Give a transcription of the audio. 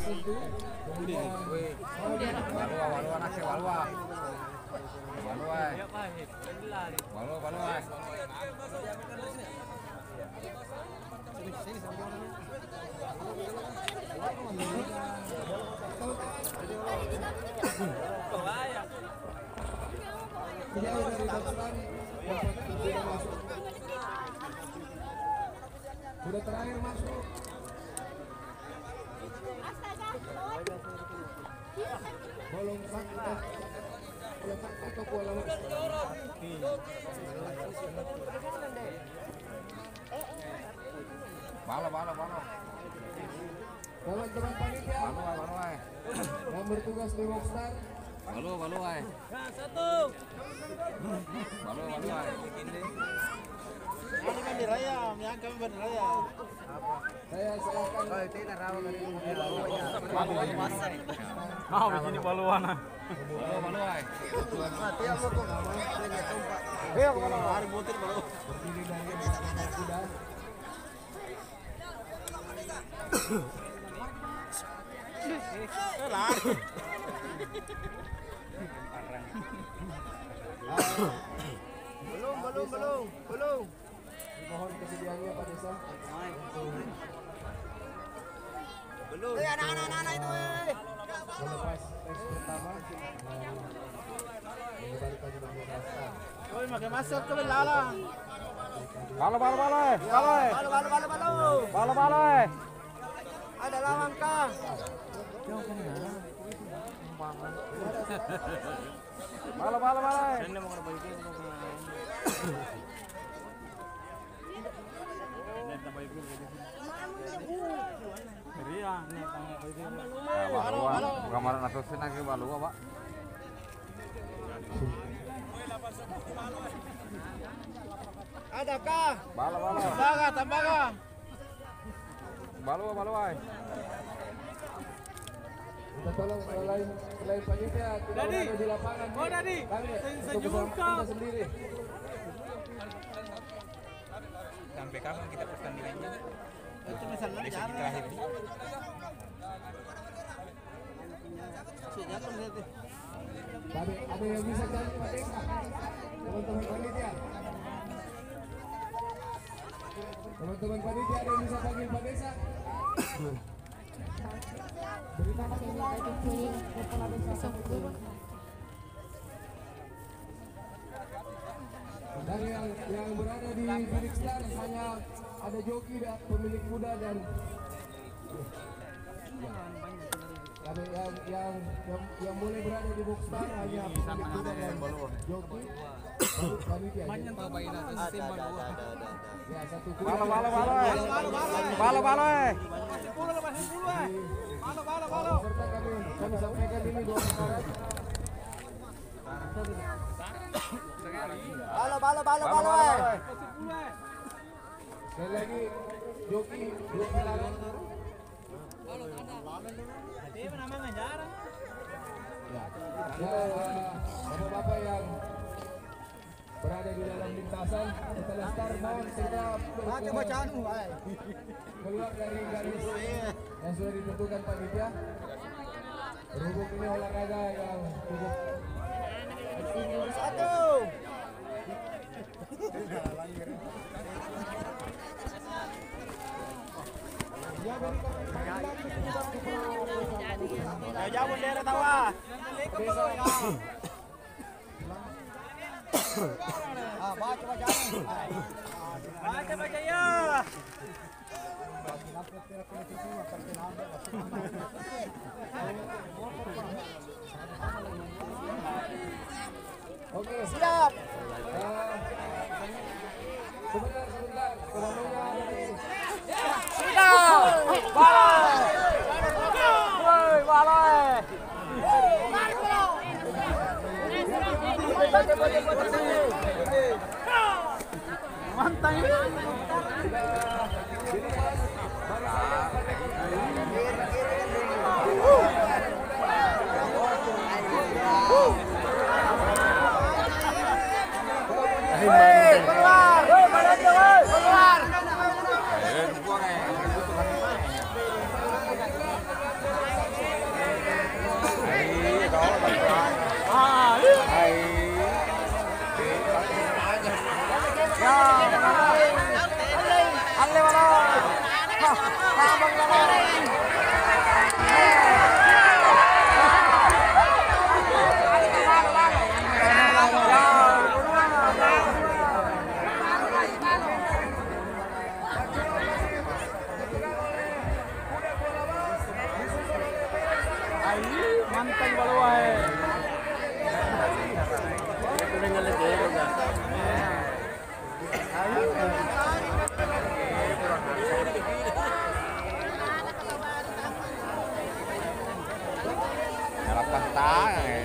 Sudah terakhir masuk. Bolong sakit. Atau bola bala. Teman-teman panitia yang bertugas di Rockstar. Balu ay. Satu. Balu ay. Ini kan diraya, kami berdiraya. Saya silakan. Begini baluan. Balu ay. Mati aku kok. Ayo kemana? Hari butir balu. Berdiri dari kuda. Lari. Belum. Mohon kesediaannya Pak Desa. Belum. Anak-anak itu. Melepas tes pertama. Mengembalikan demokrasi. Oi, makai masuk ke belalang. Bala. Ada lawang kah? Bala. Ini mau kena bagi Kamar natusin lagi balu apa? Adakah? Bala. Tambaga. Balu ay. Kita tolong selain panitia tidak ada di lapangan. Oh, Dadi. Senyum kau sendiri. Sampai kapan kita pertandingannya? Itu misalnya Di segi terakhir. Tapi ada yang bisa jadi Pak Desa. Teman-teman panitia. Teman-teman panitia ada yang bisa panggil Pak Desa. Beritahu kepala desa. Dan yang berada di Phoenix Star hanya ada joki dan pemilik kuda dan yang boleh berada di box star hanya pemilik kuda dan joki. Panitia. Ya, satu kuda. Bala. Serta kami sampaikan ini 2 syarat. Balo. Sekali lagi joki 2 pelawan. Ya, bapak-bapak yang berada di dalam lintasan setelah start mohon segera keluar dari garis yang sudah ditentukan panitia. Berhubung ini olahraga yang cukup Jauh bendera tawa. Baca ya. Oke, Siap. Sebentar. Manteng baluai. Itu dengan lagi juga. Harapan tangan.